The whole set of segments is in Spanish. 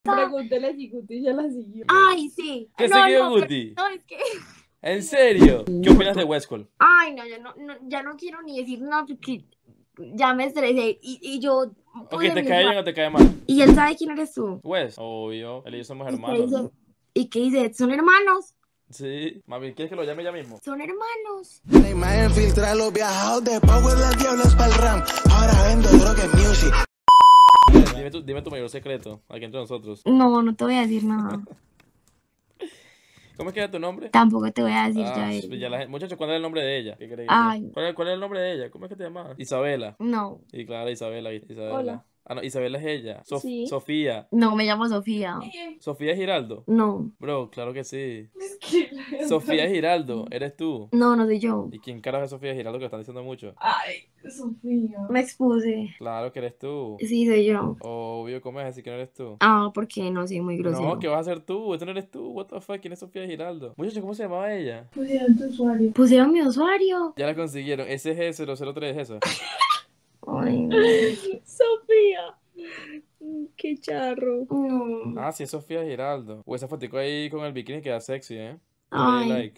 Pregúntele si Guti ya la siguió. Ay, sí. ¿Qué No, seguido no, Guti? no, es que... ¿En serio? ¿Qué opinas de Westcol? Ay, no, ya no quiero ni decir nada porque ya me estresé y yo Ok, puse ¿te mi cae bien usuario. o te cae mal? Y él sabe quién eres tú. West, obvio, él y yo somos ¿Y qué hermanos. dice? ¿Y qué dice? ¿Son hermanos? Sí, mami, ¿quieres que lo llame ya mismo? Son hermanos. La imagen filtra los viajados de Power las diablas pa'l ram. Ahora vendo droga en music. Dime tu mayor secreto, aquí entre nosotros. No, no te voy a decir nada. ¿Cómo es que era tu nombre? Tampoco te voy a decir Ah, ya ya la gente... Muchachos, ¿cuál es el nombre de ella? ¿Qué crees? Ay, ¿Cuál es el nombre de ella? ¿Cómo es que te llamabas? Isabela. no. Y claro, Isabela. Hola. Ah, no, Isabela es ella. Sí. Sofía. No, me llamo Sofía. Sofía Giraldo. No. Bro, claro que sí. Es que Sofía Giraldo, eres tú. No, no soy yo. ¿Y quién carajo es Sofía Giraldo que lo están diciendo mucho? Ay, Sofía. Me expuse. Claro que eres tú. Sí, soy yo. Obvio, ¿cómo es decir que no eres tú? Ah, porque no soy muy grosero. No, ¿qué vas a hacer tú? Eso no eres tú. What the fuck, ¿quién es Sofía Giraldo? Muchacho, ¿cómo se llamaba ella? Pusieron tu usuario. ¿Pusieron mi usuario? Ya la consiguieron. SG003 es esa. Ay, no. Sofía. Qué charro. No. Ah, sí, es Sofía Giraldo. O esa fotico ahí con el bikini queda sexy, ¿eh? Yo le di Ay. like.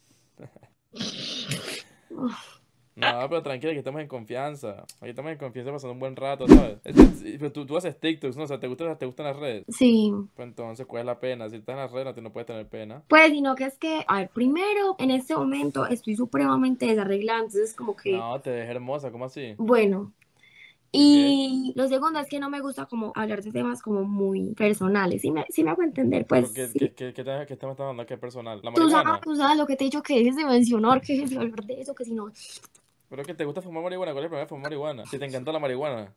No, pero tranquila, aquí estamos en confianza. Aquí estamos en confianza pasando un buen rato, ¿sabes? Pero tú haces TikToks, ¿no? O sea, ¿te gustan las redes? Sí. Pues entonces, ¿cuál es la pena? Si estás en las redes, no puedes tener pena. Pues, sino que es que, a ver, primero, en este momento estoy supremamente desarreglada, entonces como que, No, te ves hermosa, ¿cómo así? bueno. ¿Y Y lo segundo es que no me gusta como hablar de temas como muy personales. Sí me hago entender, pues ¿Qué, sí. qué te estás dando? ¿Qué personal? ¿La Tú marihuana? sabes lo que te he dicho que dejes de mencionar, que dejes de hablar de eso, que si no. ¿Pero que te gusta fumar marihuana? ¿Cuál es el problema de fumar marihuana? Si te encanta la marihuana.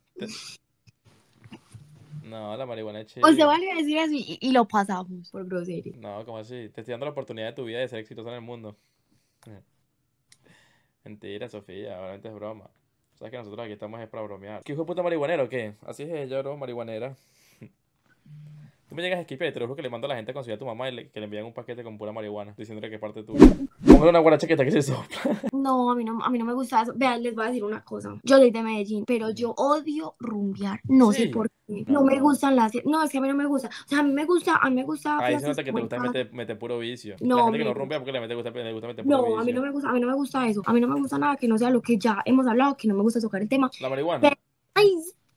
No, la marihuana es O se chévere. vale decir eso y lo pasamos por grosero. No, ¿cómo así? Te estoy dando la oportunidad de tu vida de ser exitosa en el mundo. Mentira, Sofía, obviamente es broma. Sabes que nosotros aquí estamos es para bromear. ¿Qué hijo de puta marihuanero o qué? Así es ella, bro, marihuanera. Tú me llegas a esquipe y te lo juro que le mando a la gente a conseguir a tu mamá y que le envían un paquete con pura marihuana, diciéndole que es parte tuya. Póngale una guaracha que está que se sopla. No, a mí no me gusta eso. Vean, les voy a decir una cosa. Yo soy de Medellín, pero yo odio rumbear. No sé Sí. por qué. No. No me gustan las... No, es que a mí no me gusta. O sea, a mí me gusta Ahí se fiestas nota que te gusta como en meter puro vicio. No, La gente que no me rumbea porque le gusta meter puro No, a mí vicio. a mí no me gusta eso. A mí no me gusta nada que no sea lo que ya hemos hablado, que no me gusta tocar el tema. ¿La marihuana? Pero- Ay,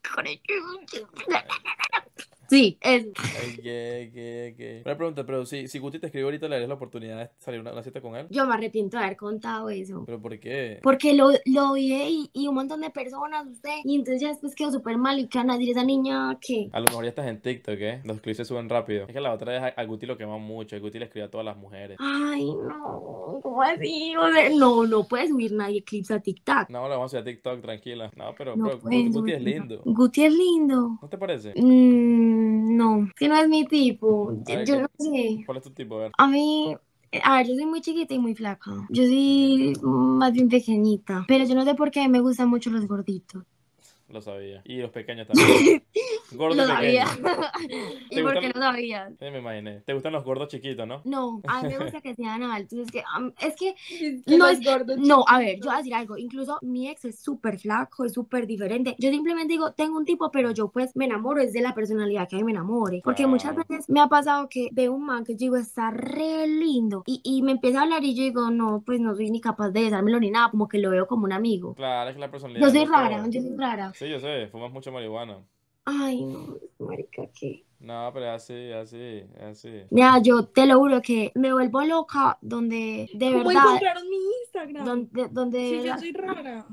sí, eso. Ay, qué. Una pregunta, pero si Guti te escribe ahorita, ¿le darías la oportunidad de salir una cita con él? Yo me arrepiento de haber contado eso. ¿Pero por qué? Porque lo vi y un montón de personas, usted. Y entonces ya después quedó súper mal y que van a decir esa niña que... A lo mejor ya estás en TikTok, ¿eh? Los clips se suben rápido. Es que la otra vez a Guti lo queman mucho. A Guti le escribe a todas las mujeres. Ay, no, ¿cómo así? O sea, no puede subir nadie clips a TikTok. No, lo vamos a subir a TikTok, tranquila. No, pero No pueden Guti subir es lindo. Guti es lindo. ¿No te parece? No, que no es mi tipo. A ver, Yo no sé. ¿cuál es tu tipo? A ver. A mí, a ver, yo soy muy chiquita y muy flaca. Yo soy más bien pequeñita. Pero yo no sé por qué me gustan mucho los gorditos. Lo sabía. Y los pequeños también. Gordo Lo y sabía. pequeño. ¿Y por qué lo sabías? Sí, me imaginé. ¿Te gustan los gordos chiquitos, no? No, a mí me gusta que sean altos. Es que Que no los es. gordos No, a ver, chiquitos. yo voy a decir algo. Incluso mi ex es súper flaco, es súper diferente. Yo simplemente digo, tengo un tipo, pero yo pues me enamoro, es de la personalidad que a mí me enamore. Porque muchas Claro. veces me ha pasado que veo un man que yo digo, está re lindo. Y me empieza a hablar y yo digo, no, pues no soy ni capaz de besármelo ni nada, como que lo veo como un amigo. Claro, es que la personalidad Yo es soy lo rara, todo. yo soy rara. Sí, yo sé, fumas mucha marihuana. Ay, no, marica, ¿qué? No, pero es así. Ya, yo te lo juro que me vuelvo loca donde de ¿Cómo verdad, encontraron mi Instagram? donde de Si yo verdad, soy rara.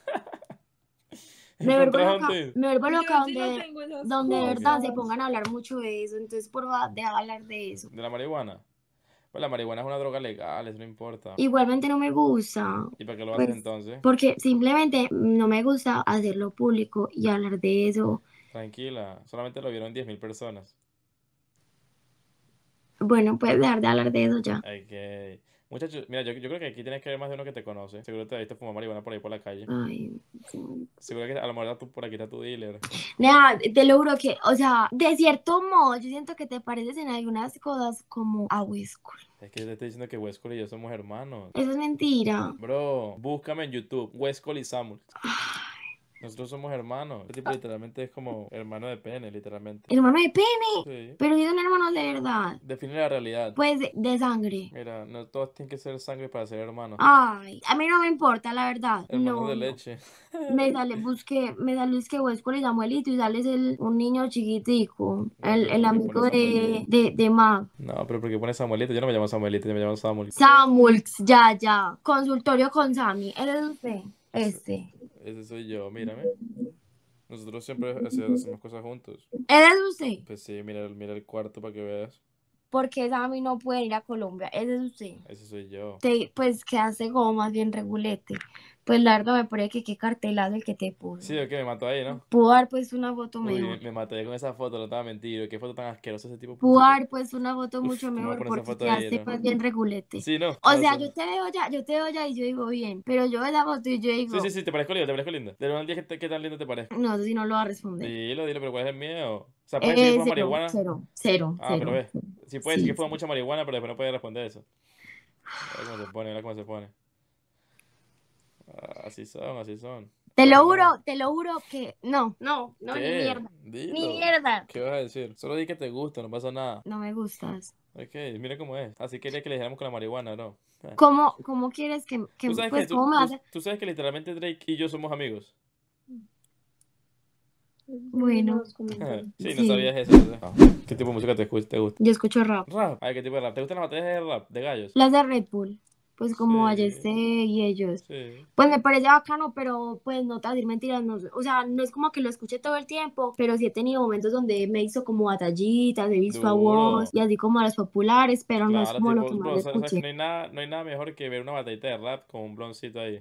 me vuelvo ¿Encontraron loca, ti? me vuelvo Yo loca sí no tengo esas donde de verdad se cosas. pongan a hablar mucho de eso. Entonces, por favor, deja de hablar de eso. ¿De la marihuana? Pues la marihuana es una droga legal, eso no importa. Igualmente no me gusta, ¿Y para qué lo pues, haces entonces? porque simplemente no me gusta hacerlo público y hablar de eso. Tranquila, solamente lo vieron 10.000 personas. Bueno, puedes dejar de hablar de eso ya. Ok. Muchachos, mira, yo creo que aquí tienes que ver más de uno que te conoce. Seguro te viste fumar marihuana por ahí por la calle. Ay, sí. Seguro que a lo mejor por aquí está tu dealer. Nea, te lo juro que, o sea, de cierto modo, yo siento que te pareces en algunas cosas como a Westcol. Es que yo te estoy diciendo que Westcol y yo somos hermanos. Eso es mentira. Bro, búscame en YouTube, Westcol y Samuel. Nosotros somos hermanos. Este tipo literalmente es como hermano de pene, literalmente. Hermano de pene. Sí. Pero si son hermanos de verdad. Define la realidad. Pues de sangre. Mira, no todos tienen que ser sangre para ser hermanos. Ay, a mí no me importa, la verdad. Hermanos No, de no. leche. Me sale es que Huesco y Samuelito y sales un niño chiquitico, No, pero ¿por el qué amigo pones Samuelito? de Mac. No, pero ¿por qué pones Samuelito? Yo no me llamo Samuelito, yo me llamo Samuel. Samuels, ya. Consultorio con Sammy. ¿Él es usted? Este. Ese soy yo, mírame. Nosotros siempre hacemos cosas juntos. ¿Él es usted? Pues sí, mira el cuarto para que veas. Porque Sammy no puede ir a Colombia. ¿Él es usted? Ese soy yo. Pues quedaste como más bien regulete. Pues la verdad me parece que qué cartelazo el que te puso. Sí, ok, me mató ahí, ¿no? Pudo haber puesto una foto Uy, mejor. me maté con esa foto, no estaba mentindo. Qué foto tan asquerosa ese tipo. Pudo haber puesto una foto Uf, mucho ¿cómo mejor pones esa porque foto ahí, quedaste no? más bien regulete. Sí, no. O No, sea, eso- yo te veo ya y yo digo bien, pero yo veo la foto y yo digo, Sí, te parezco lindo, te parezco lindo. De 1 al 10, ¿qué tan lindo te parece? no, eso sí no lo va a responder. Dilo, pero ¿cuál es el miedo? O sea, puedes decir que fue marihuana. Cero. Ah, pero ves. Sí, puedes decir Sí. que fue mucha marihuana, pero después no puedes responder eso. Mira cómo se pone, mira cómo se pone. Ah, así son. Te lo Pero juro que no, ni ¿qué? mierda. Dilo. Ni mierda. ¿Qué vas a decir? Solo di que te gusta, no pasa nada. No me gustas. Ok, mira cómo es. Así quería que le dijéramos con la marihuana, ¿no? ¿Cómo quieres que ¿Tú sabes pues que, cómo me vas a... tú sabes que literalmente Drake y yo somos amigos? Bueno. Nos comentan. Sí, no Sí. sabías eso. ¿Verdad? ¿Qué tipo de música te gusta? Yo escucho rap. Rap. Ay, ¿qué tipo de rap? ¿Te gustan las batallas de rap? ¿De gallos? Las de Red Bull. Pues como Sí. Ayeste y ellos. Sí. Pues me parece bacano, pero pues no te voy a decir mentiras, no, o sea, no es como que lo escuche todo el tiempo, pero sí he tenido momentos donde me hizo como batallitas, he visto a Duro. vos y así como a los populares, pero no es Claro, como lo tipo, que más bro, sabes que escuché. no hay nada mejor que ver una batallita de rap con un bloncito ahí.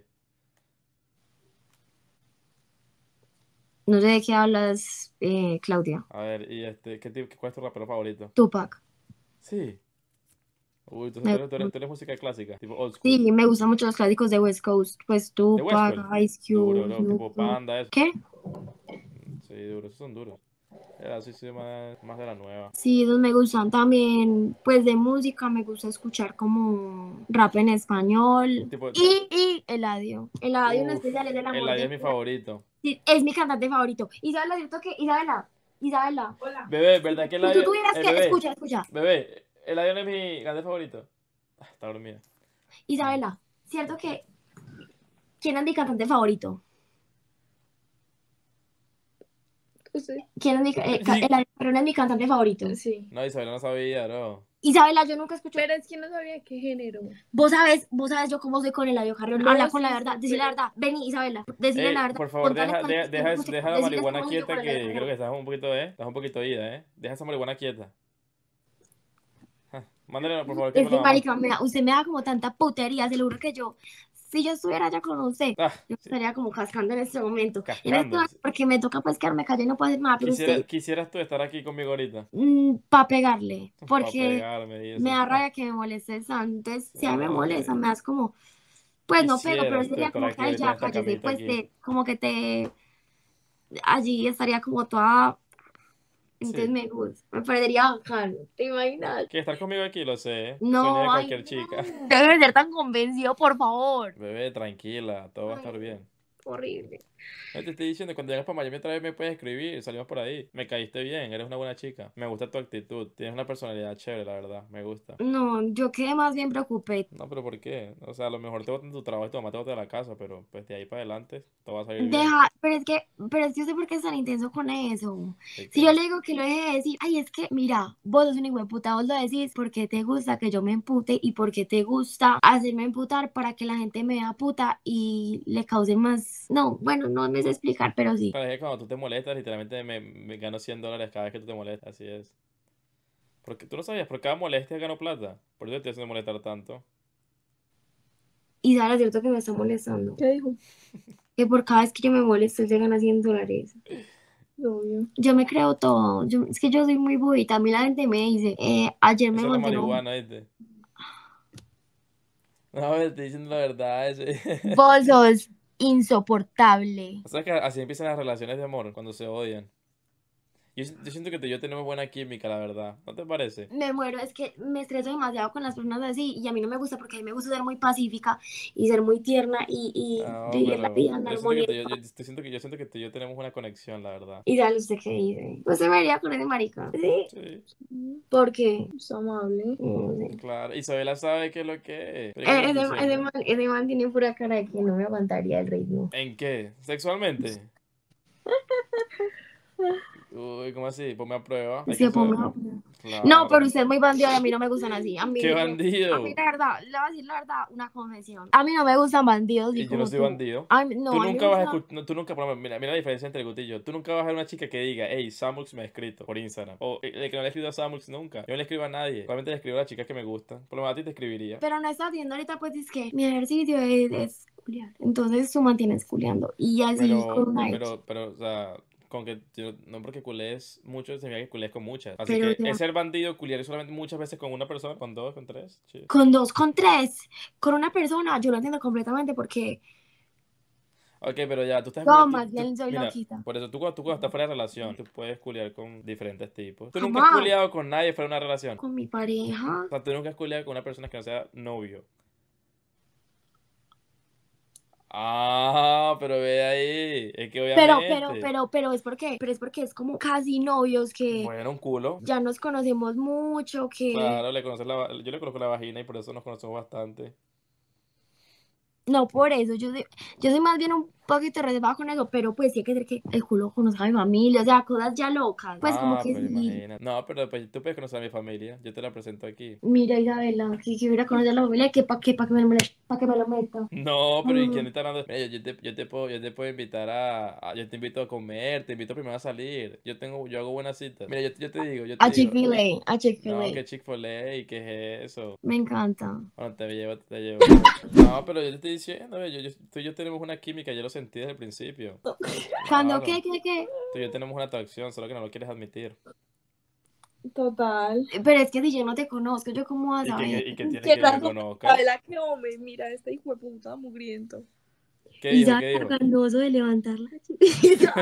No sé de qué hablas, Claudia. A ver, y ¿cuál es tu rapero favorito? Tupac. Sí. Uy, entonces Me- tú eres música clásica, tipo old school. Sí, me gustan mucho los clásicos de West Coast, pues De West Tupac, Coast. Ice Duro, Cube, bro, Snoop tipo Dogg. Panda, eso. ¿Qué? Sí, duro, esos son duros. Era así, sí, más de la nueva. Sí, esos me gustan también, pues de música me gusta escuchar como rap en español Tipo, y Eladio en uf, especial es del amor Eladio de es mi favorito. Sí, es mi cantante favorito. Isabela, ¿cierto que? Isabela, Hola. Bebé, ¿verdad que si tú Eladio? tuvieras que, Bebé, escucha, bebé, Eladio no es mi cantante favorito. Ah, está dormida. Isabela, ¿cierto que quién es mi cantante favorito? ¿Usted? ¿Quién es Eladio Carrión es mi cantante favorito? Sí. No, Isabel no sabía, no. Isabela, yo nunca escuché. Pero es que no sabía qué género. Vos sabes yo cómo soy con Eladio Carrión. No, Habla con la sí, verdad, sí, decile la pero- verdad. Vení, Isabela, decile la verdad. Por favor, Contale deja cuántos tiempos la decirles marihuana cómo soy yo quieta, con que Eladio creo que Carrión. estás un poquito ida, Deja esa marihuana quieta. Mándale, por favor, que Es me que, la mamá. marica, usted me da como tanta putería, se lo juro que si yo estuviera allá con usted, Ah, yo sí, estaría como cascando en este momento. cascando. Porque me toca pues quedarme callada y no puedo hacer nada, pero usted, Quisieras tú estar aquí conmigo ahorita. para pegarle, Para porque pegarme y me eso. da rabia que me molestes antes. Si a mí me molesta, Ay, me das como, pues no pego, pero quisieras tú sería estar como aquí que, ay, ahorita en ya esta cállese, camita pues aquí. como que allí estaría como toda, entonces Sí. me gusta, me perdería bacano, ¿te imaginas? Que estar conmigo aquí, lo sé. Sueño No, de ay, cualquier chica. no, debe ser tan convencido, por favor. Bebé, tranquila, todo va a estar Ay, bien. horrible. No te estoy diciendo, cuando llegas para Miami otra vez me puedes escribir, salimos por ahí. Me caíste bien, eres una buena chica. Me gusta tu actitud, tienes una personalidad chévere, la verdad, me gusta. No, yo quedé más bien preocupé. No, pero ¿por qué? O sea, a lo mejor te botan tu trabajo y tu mamá te bota de la casa, pero pues de ahí para adelante todo va a salir bien. Pero es que yo sé por qué es tan intenso con eso. ¿De Si yo qué? le digo que lo deje de decir, ay, es que, mira, vos sos un hijo de puta, vos lo decís porque te gusta que yo me empute y porque te gusta hacerme emputar para que la gente me vea puta y le cause más. No, bueno, no me sé explicar, pero sí. Pero es que cuando tú te molestas, literalmente me gano $100 cada vez que tú te molestas, así es. Porque tú no sabías, por cada molestia gano plata. Por eso te haciendo molestar tanto. Y sabes, cierto que me está molestando. ¿Qué dijo? Que por cada vez que yo me molesto, él se gana $100. Obvio. Yo me creo todo. Es que yo soy muy bobita. A mí la gente me dice, ayer me Eso es la monté en un marihuana, ¿viste? No, me estoy diciendo la verdad, ese. Vos sos insoportable. O sea que así empiezan las relaciones de amor, cuando se odian. Yo siento que tú y yo tenemos buena química, la verdad. ¿No te parece? Me muero, es que me estreso demasiado con las personas así y a mí no me gusta porque a mí me gusta ser muy pacífica y ser muy tierna y No, vivir la pero vida en yo siento que armonía. tú, yo siento que tú y yo tenemos una conexión, la verdad. Y dale, ¿usted qué dice? ¿Usted me haría con ese marica? Sí, Sí, porque Es amable. no sé. claro. Isabela sabe qué es lo que es. ¿Pero qué me Ese, estás diciendo? ese man tiene pura cara de que no me aguantaría el ritmo. ¿En qué? ¿Sexualmente? Uy, ¿cómo así? Ponme a prueba. Hay que Se ponga. hacerlo. No, pero Claro. usted es muy bandido y a mí no me gustan así. ¡Qué A mí bandido! la verdad, le voy a decir la verdad, una confesión. A mí no me gustan bandidos y Y yo no como soy tú. bandido. No, Tú a mí me nunca vas a gusta. escuchar, tú nunca, por ejemplo, mira la diferencia entre Guti y yo. Tú nunca vas a ver una chica que diga, hey, Samux me ha escrito por Instagram. O el que no le he escrito a Samux nunca. Yo no le escribo a nadie. Solamente le escribo a las chicas que me gustan. Por lo menos a ti te escribiría. Pero no está haciendo ahorita, pues es que mi ejercicio es culiar. Entonces tú mantienes culiando. Y así con una ex. O sea, con que no porque culees mucho, significa que culees con muchas. Así Pero que ya. es ser bandido, culiar solamente muchas veces con una persona, con dos, con tres. Sí. Con dos, con tres, con una persona, yo lo entiendo completamente porque Ok, pero ya, tú estás yo más bien soy mira, loquita. por eso tú cuando estás fuera de relación, tú puedes culiar con diferentes tipos. Tú nunca has Jamás culiado con nadie fuera de una relación. con mi pareja. O sea, tú nunca has culiado con una persona que no sea novio. Ah, pero ve ahí. Es que obviamente. Pero es porque es como casi novios que Bueno, un culo. ya nos conocemos mucho, que Claro, yo le conozco la vagina y por eso nos conocemos bastante. no por eso, yo soy más bien un poquito reservada con eso, pero pues sí hay que ser que el culo conozca a mi familia, o sea, cosas ya locas. Pues como Ah, que pero sí, imagina. No, pero pues, tú puedes conocer a mi familia. Yo te la presento aquí. mira Isabela, si hubiera conocido a la familia, que pa' que me lo meta. No, pero ¿y quién Mm. está hablando? Mira, yo te puedo invitar yo te invito a comer, te invito primero a salir. Yo hago buenas citas. Mira, yo A te digo. Chick-fil-A, a No, Chick-fil-A, que Chick-fil-A y qué es eso. me encanta. Bueno, te llevo, te llevo. No, pero yo te estoy diciendo, tú y yo tenemos una química, yo lo sentí desde el principio. Cuando, Claro, qué? tú y yo tenemos una atracción, solo que no lo quieres admitir. Total. Pero es que si yo no te conozco, ¿yo cómo vas a ver? ¿Y qué tiene ¿Qué que me tal? conozcas? La que hombre, mira, este hijo de puta mugriento. ¿Qué Y dijo? ya ¿Qué dijo? gandoso de levantar la chiquita.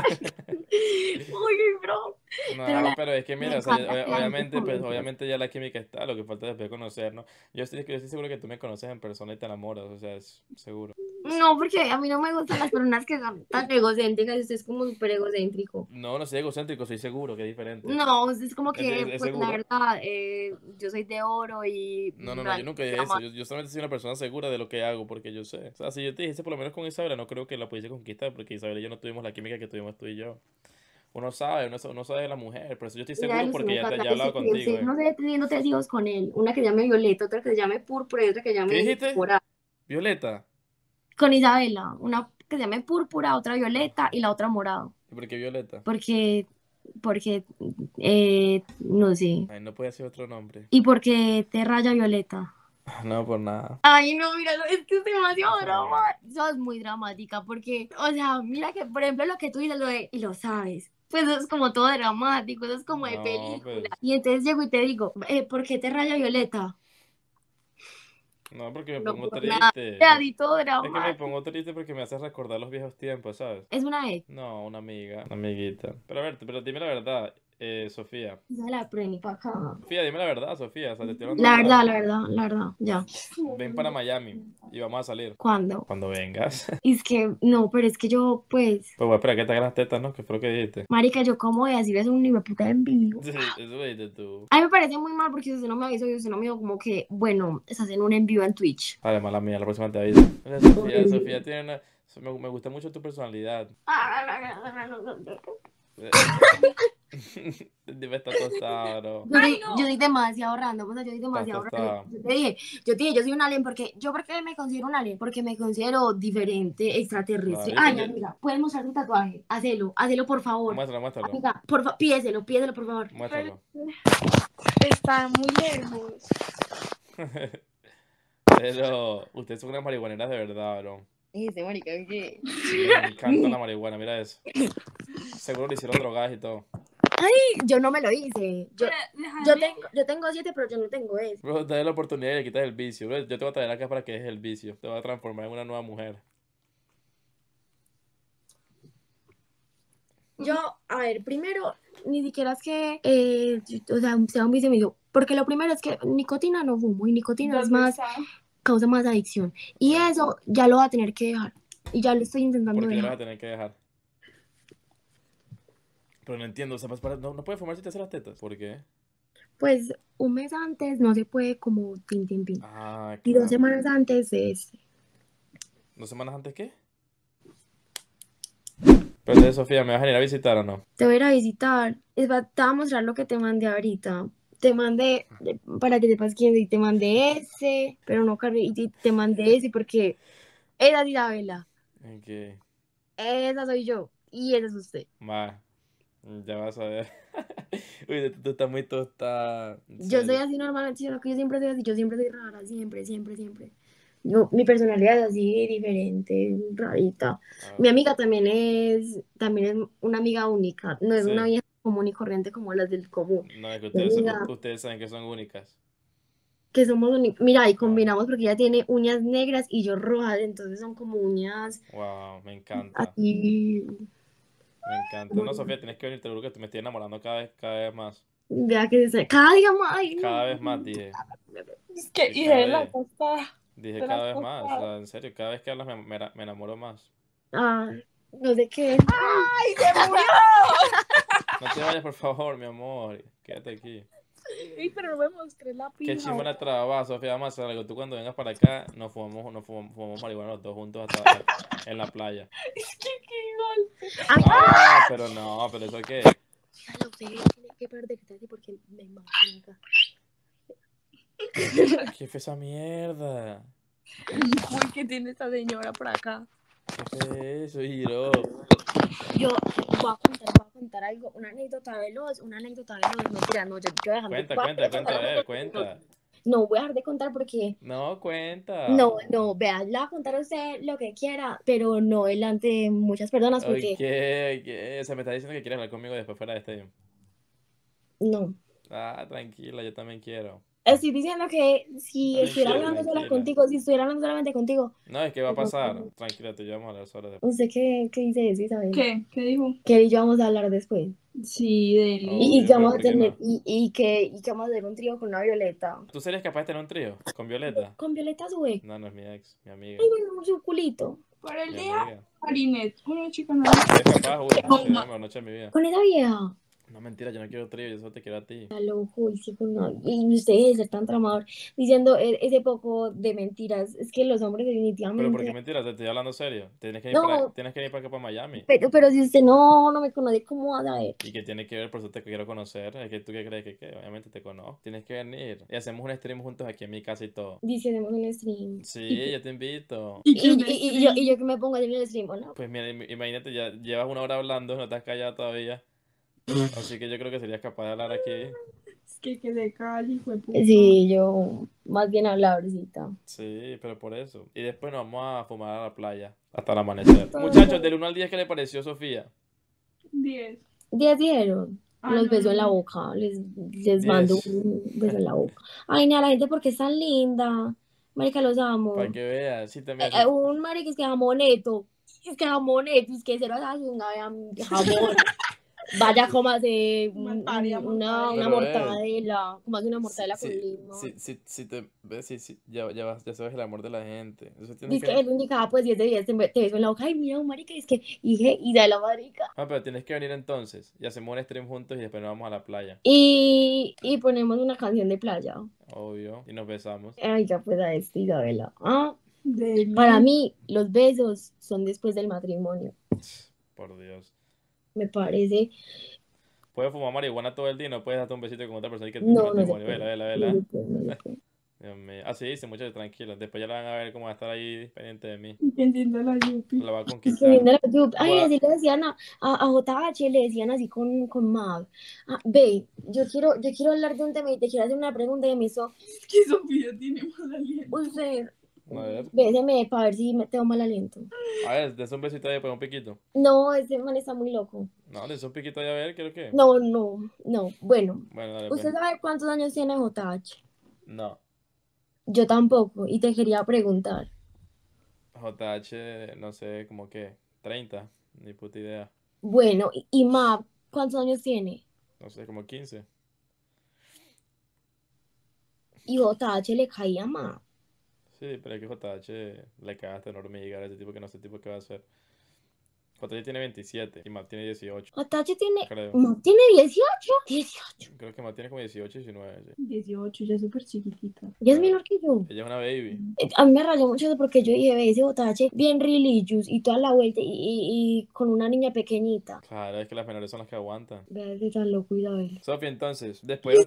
Uy, bro. Pero No, pero es que me mira, o sea, encanta que la gente obviamente, pues comente. obviamente ya la química está, lo que falta es después conocernos. Yo estoy seguro que tú me conoces en persona y te enamoras, o sea, es seguro. No, porque a mí no me gustan las personas que son tan egocéntricas y usted es como súper egocéntrico. No, no soy egocéntrico, soy seguro, que es diferente. No, usted es como que, Es pues la seguro. verdad, yo soy de oro y No, yo nadie nunca me dije eso. llama. Yo solamente soy una persona segura de lo que hago, porque yo sé. O sea, si yo te dijese por lo menos con Isabela, no creo que la pudiese conquistar, porque Isabela y yo no tuvimos la química que tuvimos tú y yo. Uno sabe de la mujer, por eso yo estoy Y a él seguro usted me porque encanta. ya he hablado Que contigo, usted no sé, teniendo tres hijos con él. Una que se llame Violeta, otra que se llame Púrpura y otra que se ¿Qué llame dijiste? Morada. Violeta. Con Isabela, una que se llame Púrpura, otra Violeta y la otra Morado. ¿Y por qué Violeta? Porque, porque, no sé. Ay, no puede ser otro nombre. Y porque te raya Violeta. No, por nada. Ay, no, míralo, es que es demasiado No. drama. Sos muy dramática porque, o sea, mira que, por ejemplo, lo que tú dices, y lo sabes. Pues eso es como todo dramático, eso es como de No, película. pues. Y entonces llego y te digo, ¿por qué te raya Violeta? No, porque me No pongo por nada. triste. Te ha dicho Es que me dramático. pongo triste porque me hace recordar los viejos tiempos, ¿sabes? Es una ex. No, una amiga, una amiguita. Pero a ver, pero dime la verdad, Sofía. Esa la preni pa' acá. Sofía, dime la verdad, Sofía. O sea, te estoy hablando claro. La verdad, ya. Ven para Miami y vamos a salir. ¿Cuándo? Cuando vengas. Y es que, no, pero es que yo, pues, Pues voy a esperar que te hagan las tetas, ¿no? Que fue lo que dijiste. marica, yo como voy a decir eso un nivel puta en vivo. Sí, eso lo dijiste tú. A mí me parece muy mal porque usted no me avisó y usted no me dijo como que, bueno, estás en un envío en Twitch. Vale, mala mía, la próxima te aviso. Mira, Sofía tiene una... Me gusta mucho tu personalidad. Dime, está tostada, bro. Yo soy demasiado random, o sea, yo soy demasiado Estás random. tostada. Yo te dije, yo soy un alien porque, ¿por qué me considero un alien? Porque me considero diferente, extraterrestre. Claro, Ay, amiga, puedes mostrar tu tatuaje, hazlo por favor. Muéstralo. Amiga, pídeselo por favor. Muéstralo. Está muy lejos. Pero ustedes son unas marihuaneras de verdad, bro. Ese marica, ¿qué? Me encanta la marihuana, mira eso. Seguro le hicieron drogadas y todo. Yo no me lo hice. Yo tengo 7, pero yo no tengo eso. Bro, dale la oportunidad y le quitas el vicio, bro. Yo te voy a traer acá para que dejes el vicio. Te voy a transformar en una nueva mujer. Yo, a ver, primero, ni siquiera es que, o sea un vicio mío, porque lo primero es que nicotina no fumo y nicotina es ¿Dónde más, está? causa más adicción. Y eso ya lo va a tener que dejar. Y ya lo estoy intentando Porque ya lo vas a dejar. tener que dejar. Pero no entiendo, o sea, no puedes fumar si te haces las tetas. ¿Por qué? Pues un mes antes no se puede como tin. Ah, Y 2 claro. semanas antes de este. ¿2 semanas antes qué? Pero entonces, Sofía, ¿me vas a venir a visitar o no? Te voy a ir a visitar. Te voy a mostrar lo que te mandé ahorita. Te mandé, para que sepas quién soy, te mandé ese, pero no cargué, y te mandé ese porque esa es Isabela, Ok, esa soy yo, y ese es usted. va, ya vas a ver. Uy, tú estás muy tostada, en Yo soy serio. así normalmente, sino que yo siempre soy así, yo siempre soy rara, siempre. Mi personalidad es así, diferente, rarita. Ah, Mi amiga también es una amiga única, no es una sí, vieja común y corriente como las del común. no, es que Mi amiga, ustedes saben que son únicas. que somos mira, y Ah, combinamos porque ella tiene uñas negras y yo rojas, entonces son como uñas wow, me encanta, así, me encanta. como, No, Sofía, tienes que venir, te juro que me estoy enamorando cada vez más. vea que cada día más, ay, Cada no. vez más, dije. Es que Que cada Isabela vez, está dije de las cada vez más, o tostadas. sea, en serio, cada vez que hablas me enamoro más. Ah, no sé qué. ¡Ay, se murió! No te vayas, por favor, mi amor, quédate aquí. Ey, pero no me mostré la Qué pija. chimba la traba, Sofía, vamos a hacer algo. Tú cuando vengas para acá, fumamos marihuana los dos juntos hasta en la playa. Es que qué golpe. Ay, Ah, pero no, pero eso qué. ya lo sé, tiene que parar de gritar así porque me matan acá. ¿Qué fue esa mierda? Uy, ¿qué tiene esta señora por acá? ¿Qué fue eso, Hiro? Yo voy a contar algo, una anécdota veloz, mentira, no, yo dejando, Cuenta, voy cuenta, a contar cuenta, a una ver, anécdota veloz. cuenta. No, voy a dejar de contar porque, No, cuenta. no, vea, le voy a contar a usted lo que quiera, pero no delante de muchas personas Ay, porque, ¿qué? O sea, me estás diciendo que quieres hablar conmigo después fuera de este. no. Ah, tranquila, yo también quiero. Estoy diciendo que si Ay, estuviera sí, hablando sola tranquila. contigo, si estuviera hablando solamente contigo, No, es que va a pues no. pasar. Tranquila, tú y yo vamos a hablar solo después. ¿Usted qué dice eso, Isabel? ¿Qué? ¿Qué dijo? Que él y yo vamos a hablar después. Sí, Deli. Y Obvio, que pero vamos a ¿por qué tener, no? y que vamos a hacer un trío con una Violeta. ¿Tú serías capaz de tener un trío con Violeta? Con Violeta sube. No, no es mi ex, mi amiga. Ay, bueno, su culito. Por el Mi día, amiga. Marinette. Una chica no. ¿Serías capaz? Uy, sería la mejor noche de mi vida. Con esa vieja. No, mentira, yo no quiero trío, yo solo te quiero a ti. Está loco, y sí, y usted debe ser tan tramador. Diciendo ese poco de mentiras. Es que los hombres Pero ¿por qué definitivamente. mentira? Te estoy hablando serio. No, Tienes que venir para acá, para Miami. pero si usted no me conoce, ¿cómo va a saber? ¿Y qué tiene que ver? Por eso te quiero conocer. Es que tú qué crees que obviamente te conozco. Tienes que venir. Y hacemos un stream juntos aquí en mi casa y todo. Dice, hacemos un stream. Sí, yo te invito. ¿Y qué Y yo que me pongo a hacer el stream, ¿o no? Pues mira, imagínate, ya llevas 1 hora hablando, no te has callado todavía. Así que yo creo que serías capaz de hablar aquí. Es que se calle, hijo de puta. Sí, yo más bien habladorcita. Sí, pero por eso. Y después nos vamos a fumar a la playa hasta el amanecer. Muchachos, del 1 al 10, ¿qué le pareció Sofía? 10. 10 dieron. Ah, Los no, beso no, en la no. boca. Les mando 10. un beso en la boca. Ay, nada, la gente porque es tan linda. Marica, los amo. Para que veas. Sí, también. Un marica es que jamoneto. Es que jamoneto. Es que cero jamón. Vaya, cómase Mortadela, una Pero, mortadela. Cómase una mortadela con Sí, limón. sí, te ves, sí, ya sabes el amor de la gente. Eso tienes Dice que que. él indicaba pues 10 de 10. Te beso en la boca. Ay, mira, un marica. Es que, y da la marica. Ah, pero tienes que venir entonces. Y hacemos un stream juntos y después nos vamos a la playa. Y ponemos una canción de playa. Obvio. Y nos besamos. Ay, ya pues a este, Isabela. Ah, Deli. para mí, los besos son después del matrimonio. Por Dios. Me parece. Puedes fumar marihuana todo el día y no puedes darte un besito con otra persona y que tu No, no se matrimonio. puede. Vela, No vela. se puede, no se puede. Dios mío. Ah, sí, dice, muchachos, tranquilos. Después ya la van a ver cómo va a estar ahí pendiente de mí. Que entienda la yupi. La va a Es que conquistar. viendo la YouTube, ay, Voy así le decían a JH, le decían así con Mag. Ah, ve, yo quiero hablar de un tema y te quiero hacer una pregunta y me hizo, Es que Sofía tiene mal aliento. usted, A ver. béseme para ver si me tengo mal aliento. A ver, des un besito ahí, pues un piquito. No, ese man está muy loco. No, des un piquito ahí a ver, creo que. No, bueno, Bueno, dale, ¿usted pues. sabe cuántos años tiene JH? No. Yo tampoco, y te quería preguntar. JH, no sé, como que 30, ni puta idea. Bueno, y Map, ¿cuántos años tiene? No sé, como 15. Y JH le caía a Map. Sí, pero es que JH le cagaste enorme llegar a ese tipo que no sé tipo qué va a hacer. JH tiene 27 y Matt tiene 18, JH tiene. creo. Map tiene 18. 18. Creo que Matt tiene como 18, 19. Sí. 18, ya es súper chiquitita. Ya es menor que yo. Ella es una baby. A mí me rayó mucho eso porque yo dije, ve ese JH bien religious y toda la vuelta y con una niña pequeñita. Claro, es que las menores son las que aguantan. Vea ese tan loco y la ver. Sofía, entonces, después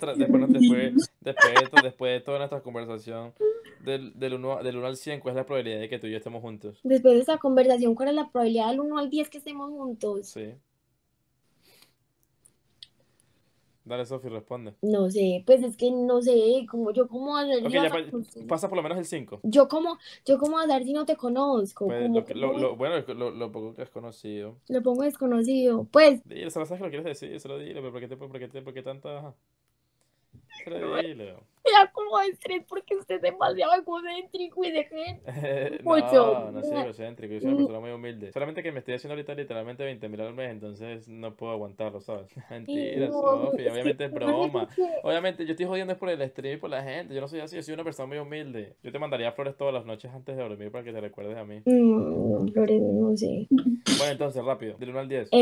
de toda nuestra conversación del 1 al 100, ¿cuál es la probabilidad de que tú y yo estemos juntos? Después de esta conversación, ¿cuál es la probabilidad del 1 al 10 que estemos juntos? Sí. Dale, Sofía, responde. No sé, pues es que no sé, como yo cómo hacer Ok, ya pasa por lo menos el 5. yo cómo hacer si no te conozco, Pues como bueno, lo poco que has conocido. lo pongo desconocido, pues Dile, se lo sabes que lo quieres decir, se lo dile, pero ¿por qué tanta? Ajá. Se lo dile. me da como estrés porque usted es demasiado egocéntrico y de gente. Mucho. No soy egocéntrico, yo soy una persona muy humilde. Solamente que me estoy haciendo ahorita literalmente 20.000 al mes, entonces no puedo aguantarlo, ¿sabes? Mentira, No, Sofía, es obviamente que es broma. porque- Obviamente yo estoy jodiendo es por el stream y por la gente, yo no soy así, yo soy una persona muy humilde. Yo te mandaría flores todas las noches antes de dormir para que te recuerdes a mí. No, Flores, no sé. Bueno, entonces, rápido, del 1 al 10.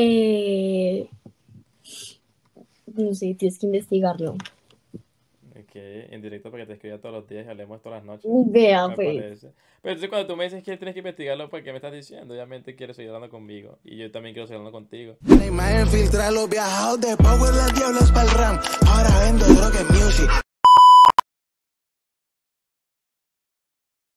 No sé, tienes que investigarlo. Ok, en directo para que te escriba todos los días y hablemos todas las noches. Vea, Me pues. parece. Pero entonces cuando tú me dices que tienes que investigarlo, ¿para qué me estás diciendo? Obviamente quieres seguir hablando conmigo. Y yo también quiero seguir hablando contigo. La imagen filtra los viajados de Power, las diablas pa'l ram. Ahora vendo droga en music.